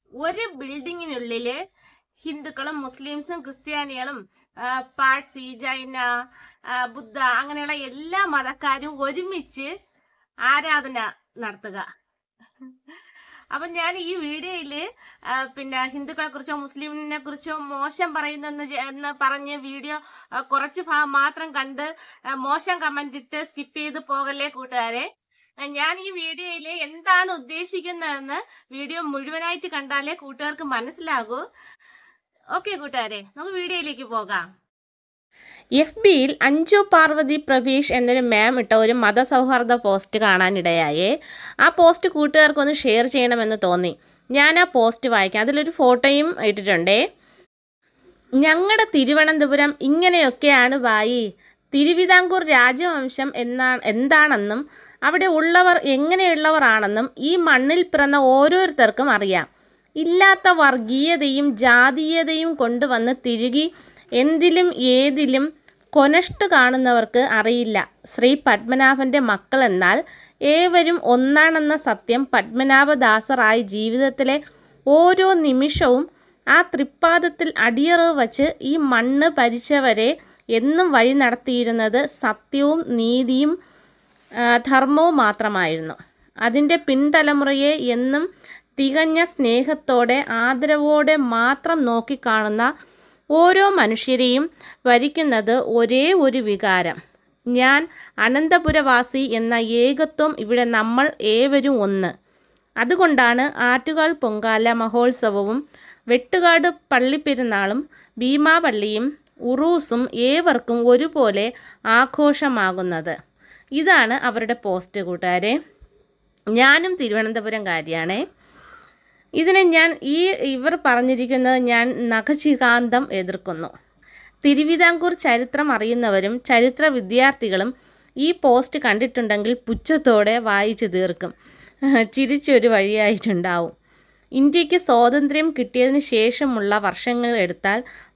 ഒരു ബിൽഡിങ്ങിനുള്ളില് ഹിന്ദുക്കളും മുസ്ലിംസും ക്രിസ്ത്യാനികളും പാഴ്സി, ജൈന, ബുദ്ധ അങ്ങനെയുള്ള എല്ലാ മതക്കാരും ഒരുമിച്ച് ആരാധന നടത്തുക. അപ്പൊ ഞാൻ ഈ വീഡിയോയില് പിന്നെ ഹിന്ദുക്കളെ കുറിച്ചോ മുസ്ലിമിനെ കുറിച്ചോ മോശം എന്ന് പറഞ്ഞ് വീഡിയോ കുറച്ച് ഭാഗം മാത്രം കണ്ട് മോശം കമന്റ് ഇട്ട് സ്കിപ്പ് ചെയ്ത് പോകല്ലേ കൂട്ടുകാരെ. ഞാൻ ഈ വീഡിയോയിൽ എന്താണ് ഉദ്ദേശിക്കുന്നതെന്ന് വീഡിയോ മുഴുവനായിട്ട് കണ്ടാലേ കൂട്ടുകാർക്ക് മനസ്സിലാകൂ. ഓക്കെ കൂട്ടുകാരെ, നമുക്ക് വീഡിയോയിലേക്ക് പോകാം. FBയിൽ അഞ്ജു പാർവതി പ്രവീഷ് എന്നൊരു മാം ഇട്ട ഒരു മതസൗഹാർദ്ദ പോസ്റ്റ് കാണാനിടയായേ. ആ പോസ്റ്റ് കൂട്ടുകാർക്കൊന്ന് ഷെയർ ചെയ്യണമെന്ന് തോന്നി. ഞാൻ ആ പോസ്റ്റ് വായിക്കാം. അതിലൊരു ഫോട്ടോയും ഇട്ടിട്ടുണ്ടേ. ഞങ്ങളുടെ തിരുവനന്തപുരം ഇങ്ങനെയൊക്കെയാണ് ബായി. തിരുവിതാംകൂർ രാജവംശം എന്താണെന്നും അവിടെ ഉള്ളവർ എങ്ങനെയുള്ളവർ ആണെന്നും ഈ മണ്ണിൽ പിറന്ന ഓരോരുത്തർക്കും അറിയാം. ഇല്ലാത്ത വർഗീയതയും ജാതീയതയും കൊണ്ടുവന്ന് തിരുകി എന്തിലും ഏതിലും കൊനഷ്ടു കാണുന്നവർക്ക് അറിയില്ല. ശ്രീ പത്മനാഭൻ്റെ മക്കളെന്നാൽ ഏവരും ഒന്നാണെന്ന സത്യം പത്മനാഭദാസറായി ജീവിതത്തിലെ ഓരോ നിമിഷവും ആ തൃപ്പാദത്തിൽ അടിയറവ് വച്ച് ഈ മണ്ണ് ഭരിച്ചവരെ എന്നും വഴി നടത്തിയിരുന്നത് സത്യവും നീതിയും ധർമ്മവും മാത്രമായിരുന്നു. അതിൻ്റെ പിൻതലമുറയെ എന്നും തികഞ്ഞ സ്നേഹത്തോടെ ആദരവോടെ മാത്രം നോക്കിക്കാണുന്ന ഓരോ മനുഷ്യരെയും ഭരിക്കുന്നത് ഒരേ ഒരു വികാരം. ഞാൻ അനന്തപുരവാസി എന്ന ഏകത്വം. ഇവിടെ നമ്മൾ ഏവരും ഒന്ന്. അതുകൊണ്ടാണ് ആറ്റുകാൽ പൊങ്കാല മഹോത്സവവും വെട്ടുകാട് പള്ളിപ്പെരുന്നാളും ഭീമാപള്ളിയും ഉറൂസും ഏവർക്കും ഒരുപോലെ ആഘോഷമാകുന്നത്. ഇതാണ് അവരുടെ പോസ്റ്റ് കൂട്ടുകാരെ. ഞാനും തിരുവനന്തപുരംകാരിയാണേ. ഇതിനെ ഇവർ പറഞ്ഞിരിക്കുന്നത് ഞാൻ നഖശിഖാന്തം എതിർക്കുന്നു. തിരുവിതാംകൂർ ചരിത്രം അറിയുന്നവരും ചരിത്ര വിദ്യാർത്ഥികളും ഈ പോസ്റ്റ് കണ്ടിട്ടുണ്ടെങ്കിൽ പുച്ഛത്തോടെ വായിച്ചു തീർക്കും. ചിരിച്ചൊരു വഴിയായിട്ടുണ്ടാവും. ഇന്ത്യക്ക് സ്വാതന്ത്ര്യം കിട്ടിയതിന് ശേഷമുള്ള വർഷങ്ങൾ എടുത്താൽ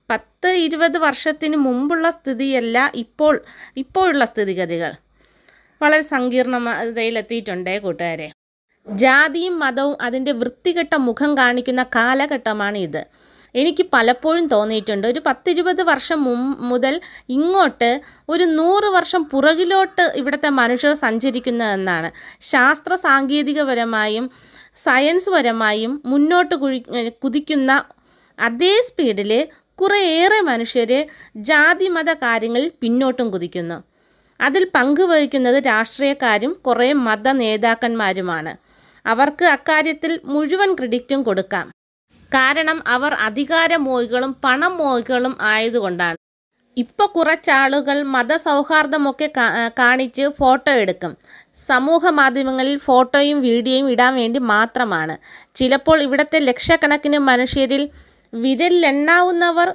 10-20 വർഷത്തിന് മുമ്പുള്ള സ്ഥിതിയല്ല ഇപ്പോഴുള്ള സ്ഥിതിഗതികൾ. വളരെ സങ്കീർണതയിലെത്തിയിട്ടുണ്ടേ കൂട്ടുകാരെ. ജാതിയും മതവും അതിൻ്റെ വൃത്തികെട്ട മുഖം കാണിക്കുന്ന കാലഘട്ടമാണ് ഇത്. എനിക്ക് പലപ്പോഴും തോന്നിയിട്ടുണ്ട്, ഒരു 10-20 വർഷം മുതൽ ഇങ്ങോട്ട് ഒരു 100 വർഷം പുറകിലോട്ട് ഇവിടുത്തെ മനുഷ്യർ സഞ്ചരിക്കുന്നതെന്നാണ്. ശാസ്ത്ര സാങ്കേതികപരമായും സയൻസ് പരമായും മുന്നോട്ട് കുതിക്കുന്ന അതേ സ്പീഡിൽ കുറേയേറെ മനുഷ്യർ ജാതി മത കാര്യങ്ങളിൽ പിന്നോട്ടും കുതിക്കുന്നു. അതിൽ പങ്കുവഹിക്കുന്നത് രാഷ്ട്രീയക്കാരും കുറേ മത നേതാക്കന്മാരുമാണ്. അവർക്ക് അക്കാര്യത്തിൽ മുഴുവൻ ക്രെഡിറ്റും കൊടുക്കാം. കാരണം അവർ അധികാരമോഹികളും പണം മോഹികളും ആയതുകൊണ്ടാണ്. ഇപ്പോൾ കുറച്ചാളുകൾ മതസൗഹാർദ്ദമൊക്കെ കാണിച്ച് ഫോട്ടോ എടുക്കും. സമൂഹ മാധ്യമങ്ങളിൽ ഫോട്ടോയും വീഡിയോയും ഇടാൻ വേണ്ടി മാത്രമാണ്. ചിലപ്പോൾ ഇവിടുത്തെ ലക്ഷക്കണക്കിന് മനുഷ്യരിൽ വിരലിലെണ്ണാവുന്നവർ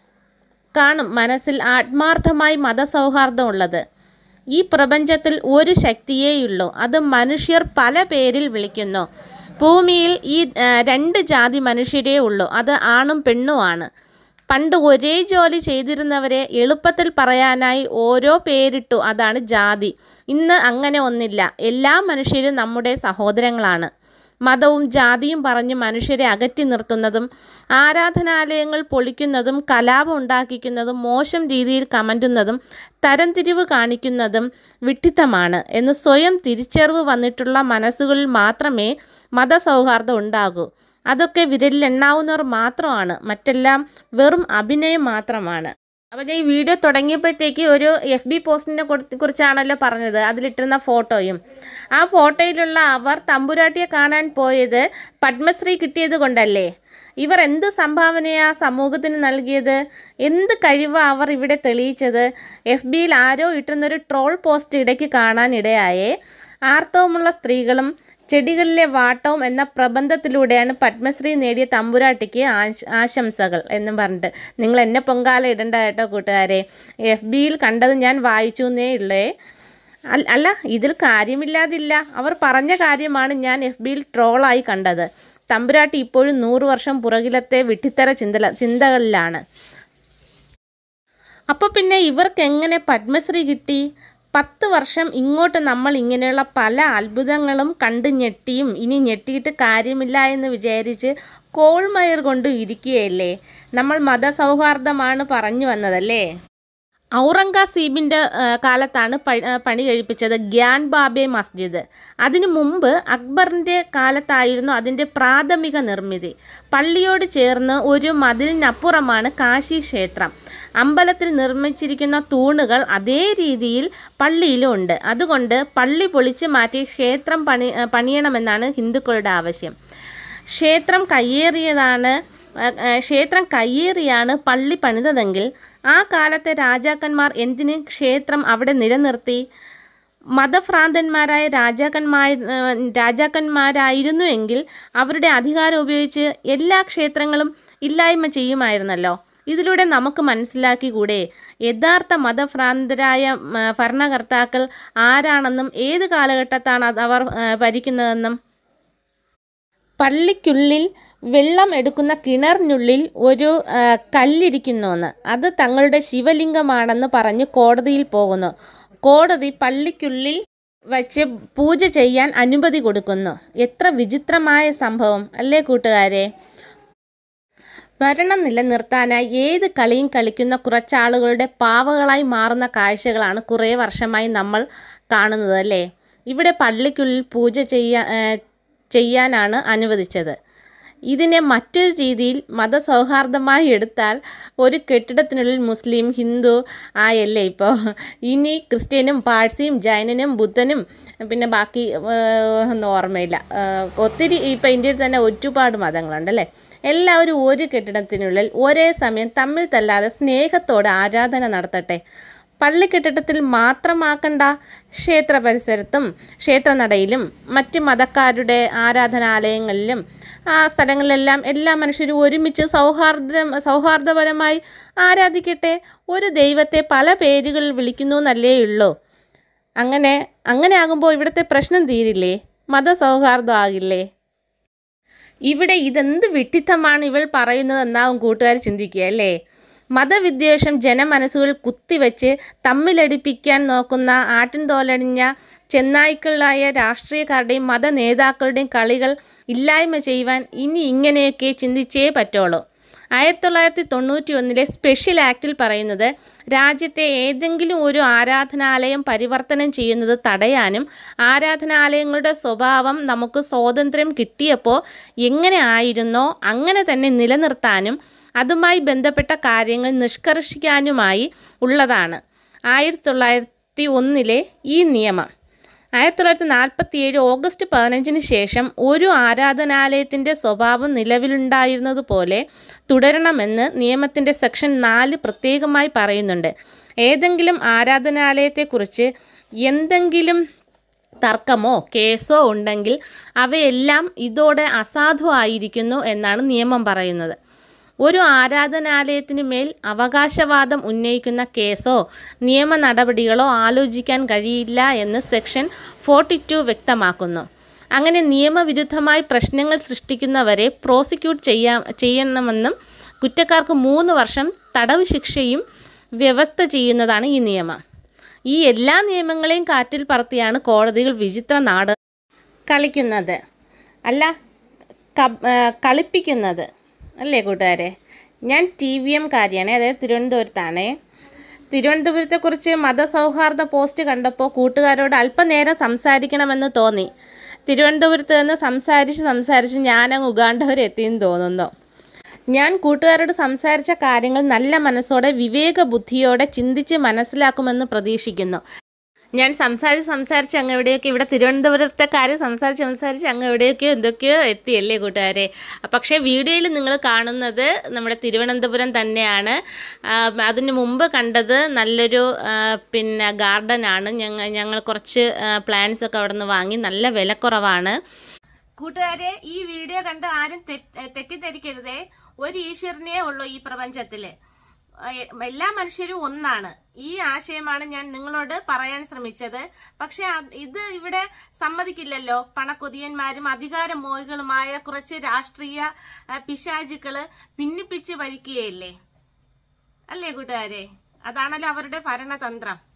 കാണും മനസ്സിൽ ആത്മാർത്ഥമായി മതസൗഹാർദ്ദം ഉള്ളത്. ഈ പ്രപഞ്ചത്തിൽ ഒരു ശക്തിയേയുള്ളൂ. അത് മനുഷ്യർ പല പേരിൽ വിളിക്കുന്നു. ഭൂമിയിൽ ഈ 2 ജാതി മനുഷ്യരേ ഉള്ളൂ. അത് ആണും പെണ്ണുമാണ്. പണ്ട് ഒരേ ജോലി ചെയ്തിരുന്നവരെ എളുപ്പത്തിൽ പറയാനായി ഓരോ പേരിട്ടു. അതാണ് ജാതി. ഇന്ന് അങ്ങനെ ഒന്നില്ല. എല്ലാ മനുഷ്യരും നമ്മുടെ സഹോദരങ്ങളാണ്. മതവും ജാതിയും പറഞ്ഞ് മനുഷ്യരെ അകറ്റി നിർത്തുന്നതും ആരാധനാലയങ്ങൾ പൊളിക്കുന്നതും കലാപം ഉണ്ടാക്കിക്കുന്നതും മോശം രീതിയിൽ കമൻറ്റുന്നതും തരംതിരിവ് കാണിക്കുന്നതും വിഡ്ഢിത്തമാണ് എന്ന് സ്വയം തിരിച്ചറിവ് വന്നിട്ടുള്ള മനസ്സുകളിൽ മാത്രമേ മതസൗഹാർദ്ദം ഉണ്ടാകൂ. അതൊക്കെ വിരലിലെണ്ണാവുന്നവർ മാത്രമാണ്. മറ്റെല്ലാം വെറും അഭിനയം മാത്രമാണ്. അപ്പോൾ ഈ വീഡിയോ തുടങ്ങിയപ്പോഴത്തേക്ക് ഒരു FB പോസ്റ്റിനെ കുറിച്ചാണല്ലോ പറഞ്ഞത്. അതിലിട്ടിരുന്ന ഫോട്ടോയും ആ ഫോട്ടോയിലുള്ള അവർ തമ്പുരാട്ടിയെ കാണാൻ പോയത് പത്മശ്രീ കിട്ടിയത് കൊണ്ടല്ലേ? ഇവർ എന്ത് സംഭാവനയാണ് സമൂഹത്തിന് നൽകിയത്? എന്ത് കഴിവാണ് അവർ ഇവിടെ തെളിയിച്ചത്? FBയിൽ ആരോ ഇട്ടുന്നൊരു ട്രോൾ പോസ്റ്റ് ഇടയ്ക്ക് കാണാനിടയായേ. ആർത്തവമുള്ള സ്ത്രീകളും ചെടികളിലെ വാട്ടവും എന്ന പ്രബന്ധത്തിലൂടെയാണ് പത്മശ്രീ നേടിയ തമ്പുരാട്ടിക്ക് ആശംസകൾ എന്നും പറഞ്ഞിട്ട്. നിങ്ങൾ എന്നെ പൊങ്കാല ഇടണ്ട കേട്ടോ കൂട്ടുകാരെ. FBയിൽ കണ്ടത് ഞാൻ വായിച്ചു എന്നേ ഉള്ളേ. അല്ല, ഇതിൽ കാര്യമില്ലാതില്ല. അവർ പറഞ്ഞ കാര്യമാണ് ഞാൻ FBയിൽ ട്രോളായി കണ്ടത്. തമ്പുരാട്ടി ഇപ്പോഴും 100 വർഷം പുറകിലത്തെ വിഡ്ഢിത്തര ചിന്തകളിലാണ്. അപ്പോൾ പിന്നെ ഇവർക്ക് എങ്ങനെ പത്മശ്രീ കിട്ടി? 10 വർഷം ഇങ്ങോട്ട് നമ്മൾ ഇങ്ങനെയുള്ള പല അത്ഭുതങ്ങളും കണ്ട് ഞെട്ടിയും ഇനി ഞെട്ടിയിട്ട് കാര്യമില്ല എന്ന് വിചാരിച്ച് കോൾമയർ കൊണ്ട് ഇരിക്കുകയല്ലേ. നമ്മൾ മതസൗഹാർദ്ദമാണ് പറഞ്ഞു വന്നതല്ലേ. ഔറംഗസീബിൻ്റെ കാലത്താണ് പണി കഴിപ്പിച്ചത് ഗ്യാൻ ബാബെ മസ്ജിദ്. അതിനു മുമ്പ് അക്ബറിൻ്റെ കാലത്തായിരുന്നു അതിൻ്റെ പ്രാഥമിക നിർമ്മിതി. പള്ളിയോട് ചേർന്ന് ഒരു മതിലിനപ്പുറമാണ് കാശി ക്ഷേത്രം. അമ്പലത്തിൽ നിർമ്മിച്ചിരിക്കുന്ന തൂണുകൾ അതേ രീതിയിൽ പള്ളിയിലും ഉണ്ട്. അതുകൊണ്ട് പള്ളി പൊളിച്ച് മാറ്റി ക്ഷേത്രം പണിയണമെന്നാണ് ഹിന്ദുക്കളുടെ ആവശ്യം. ക്ഷേത്രം കയ്യേറിയാണ് പള്ളി പണിതതെങ്കിൽ ആ കാലത്തെ രാജാക്കന്മാർ എന്തിന് ക്ഷേത്രം അവിടെ നിലനിർത്തി? മതഭ്രാന്തന്മാരായ രാജാക്കന്മാരായിരുന്നുവെങ്കിൽ അവരുടെ അധികാരം ഉപയോഗിച്ച് എല്ലാ ക്ഷേത്രങ്ങളും ഇല്ലായ്മ ചെയ്യുമായിരുന്നല്ലോ. ഇതിലൂടെ നമുക്ക് മനസ്സിലാക്കിക്കൂടെ യഥാർത്ഥ മതഭ്രാന്തരായ ഭരണകർത്താക്കൾ ആരാണെന്നും ഏത് കാലഘട്ടത്താണ് അവർ ഭരിക്കുന്നതെന്നും. പള്ളിക്കുള്ളിൽ വെള്ളം എടുക്കുന്ന കിണറിനുള്ളിൽ ഒരു കല്ലിരിക്കുന്നുവെന്ന്, അത് തങ്ങളുടെ ശിവലിംഗമാണെന്ന് പറഞ്ഞ് കോടതിയിൽ പോകുന്നു. കോടതി പള്ളിക്കുള്ളിൽ വച്ച് പൂജ ചെയ്യാൻ അനുമതി കൊടുക്കുന്നു. എത്ര വിചിത്രമായ സംഭവം അല്ലേ കൂട്ടുകാരെ. ഭരണം നിലനിർത്താനായി ഏത് കളിയും കളിക്കുന്ന കുറച്ചാളുകളുടെ പാവകളായി മാറുന്ന കാഴ്ചകളാണ് കുറേ വർഷമായി നമ്മൾ കാണുന്നത് അല്ലേ. ഇവിടെ പള്ളിക്കുള്ളിൽ പൂജ ചെയ്യാനാണ് അനുവദിച്ചത്. ഇതിനെ മറ്റൊരു രീതിയിൽ മതസൗഹാർദ്ദമായി എടുത്താൽ ഒരു കെട്ടിടത്തിനുള്ളിൽ മുസ്ലിം ഹിന്ദു ആയല്ലേ ഇപ്പോൾ. ഇനി ക്രിസ്ത്യനും പാഴ്സിയും ജൈനനും ബുദ്ധനും പിന്നെ ബാക്കി ഒന്നും ഓർമ്മയില്ല, ഒത്തിരി ഇപ്പോൾ ഇന്ത്യയിൽ തന്നെ ഒരുപാട് മതങ്ങളുണ്ടല്ലേ. എല്ലാവരും ഒരു കെട്ടിടത്തിനുള്ളിൽ ഒരേ സമയം തമ്മിൽ തല്ലാതെ സ്നേഹത്തോടെ ആരാധന നടത്തട്ടെ. പള്ളിക്കെട്ടിടത്തിൽ മാത്രമാക്കണ്ട, ക്ഷേത്ര പരിസരത്തും ക്ഷേത്രനടയിലും മറ്റ് മതക്കാരുടെ ആരാധനാലയങ്ങളിലും ആ സ്ഥലങ്ങളിലെല്ലാം എല്ലാ മനുഷ്യരും ഒരുമിച്ച് സൗഹാർദ്ദപരമായി ആരാധിക്കട്ടെ. ഒരു ദൈവത്തെ പല പേരുകളിൽ വിളിക്കുന്നു എന്നല്ലേ ഉള്ളൂ. അങ്ങനെ ആകുമ്പോൾ ഇവിടുത്തെ പ്രശ്നം തീരില്ലേ, മതസൗഹാർദ്ദം ആകില്ലേ. ഇവിടെ ഇതെന്ത് വിഡ്ഢിത്തമാണ് ഇവൾ പറയുന്നതെന്നാവും കൂട്ടുകാർ ചിന്തിക്കുക അല്ലേ. മതവിദ്വേഷം ജനമനസ്സുകളിൽ കുത്തിവെച്ച് തമ്മിലടിപ്പിക്കാൻ നോക്കുന്ന ആട്ടിൻതോലണിഞ്ഞ ചെന്നായ്ക്കളായ രാഷ്ട്രീയക്കാരുടെയും മത നേതാക്കളുടെയും കളികൾ ഇല്ലായ്മ ചെയ്യുവാൻ ഇനി ഇങ്ങനെയൊക്കെ ചിന്തിച്ചേ പറ്റുള്ളൂ. 1991 സ്പെഷ്യൽ ആക്റ്റിൽ പറയുന്നത് രാജ്യത്തെ ഏതെങ്കിലും ഒരു ആരാധനാലയം പരിവർത്തനം ചെയ്യുന്നത് തടയാനും ആരാധനാലയങ്ങളുടെ സ്വഭാവം നമുക്ക് സ്വാതന്ത്ര്യം കിട്ടിയപ്പോൾ എങ്ങനെ ആയിരുന്നോ അങ്ങനെ തന്നെ നിലനിർത്താനും അതുമായി ബന്ധപ്പെട്ട കാര്യങ്ങൾ നിഷ്കർഷിക്കാനുമായി ഉള്ളതാണ് 1901 ഈ നിയമം. 1947 ഓഗസ്റ്റ് 15 ശേഷം ഒരു ആരാധനാലയത്തിൻ്റെ സ്വഭാവം നിലവിലുണ്ടായിരുന്നതുപോലെ തുടരണമെന്ന് നിയമത്തിൻ്റെ സെക്ഷൻ 4 പ്രത്യേകമായി പറയുന്നുണ്ട്. ഏതെങ്കിലും ആരാധനാലയത്തെക്കുറിച്ച് എന്തെങ്കിലും തർക്കമോ കേസോ ഉണ്ടെങ്കിൽ അവയെല്ലാം ഇതോടെ അസാധുവായിരിക്കുന്നു എന്നാണ് നിയമം പറയുന്നത്. ഒരു ആരാധനാലയത്തിന് മേൽ അവകാശവാദം ഉന്നയിക്കുന്ന കേസോ നിയമ നടപടികളോ ആലോചിക്കാൻ കഴിയില്ല എന്ന് സെക്ഷൻ 42 വ്യക്തമാക്കുന്നു. അങ്ങനെ നിയമവിരുദ്ധമായി പ്രശ്നങ്ങൾ സൃഷ്ടിക്കുന്നവരെ പ്രോസിക്യൂട്ട് ചെയ്യണമെന്നും കുറ്റക്കാർക്ക് 3 വർഷം തടവ് ശിക്ഷയും വ്യവസ്ഥ ചെയ്യുന്നതാണ് ഈ നിയമം. ഈ എല്ലാ നിയമങ്ങളെയും കാറ്റിൽ പറത്തിയാണ് കോടതികൾ വിചിത്ര നാട് കളിക്കുന്നത്, അല്ല കളിപ്പിക്കുന്നത് അല്ലേ കൂട്ടുകാരെ. ഞാൻ TVM കാരിയാണ്, അതായത് തിരുവനന്തപുരത്താണ്. തിരുവനന്തപുരത്തെക്കുറിച്ച് മതസൗഹാർദ്ദ പോസ്റ്റ് കണ്ടപ്പോൾ കൂട്ടുകാരോട് അല്പനേരം സംസാരിക്കണമെന്ന് തോന്നി. തിരുവനന്തപുരത്ത് നിന്ന് സംസാരിച്ച് ഞാനങ്ങ് ഉഗാണ്ട വരെ എത്തിയെന്ന് തോന്നുന്നു. ഞാൻ കൂട്ടുകാരോട് സംസാരിച്ച കാര്യങ്ങൾ നല്ല മനസ്സോടെ വിവേക ബുദ്ധിയോടെ ചിന്തിച്ച് മനസ്സിലാക്കുമെന്ന് പ്രതീക്ഷിക്കുന്നു. ഞാൻ സംസാരിച്ച് അങ്ങ് എവിടെയൊക്കെ ഇവിടെ തിരുവനന്തപുരത്തെ കാര്യം സംസാരിച്ച് അങ്ങ് എവിടെയൊക്കെയോ എന്തൊക്കെയോ എത്തിയല്ലേ കൂട്ടുകാരെ. പക്ഷേ വീഡിയോയിൽ നിങ്ങൾ കാണുന്നത് നമ്മുടെ തിരുവനന്തപുരം തന്നെയാണ്. അതിന് മുമ്പ് കണ്ടത് നല്ലൊരു ഗാർഡനാണ്. ഞങ്ങൾ കുറച്ച് പ്ലാന്റ്സ് ഒക്കെ അവിടെ നിന്ന് വാങ്ങി, നല്ല വിലക്കുറവാണ്. കൂട്ടുകാരെ, ഈ വീഡിയോ കണ്ട് ആരും തെറ്റിദ്ധരിക്കരുതേ. ഒരു ഈശ്വരനേ ഉള്ളൂ ഈ പ്രപഞ്ചത്തില്. എല്ലാ മനുഷ്യരും ഒന്നാണ്. ഈ ആശയമാണ് ഞാൻ നിങ്ങളോട് പറയാൻ ശ്രമിച്ചത്. പക്ഷെ ഇത് ഇവിടെ സമ്മതിക്കില്ലല്ലോ. പണക്കൊതിയന്മാരും അധികാരമോഹികളുമായ കുറച്ച് രാഷ്ട്രീയ പിശാചുക്കള് ഭിന്നിപ്പിച്ച് ഭരിക്കുകയല്ലേ അല്ലേ കൂട്ടുകാരെ. അതാണല്ലോ അവരുടെ ഭരണതന്ത്രം.